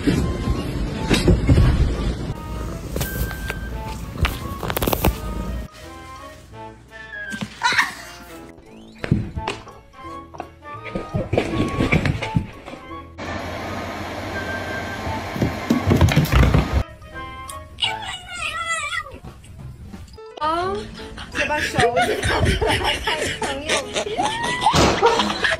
啊，就把手机拿出来看朋友圈。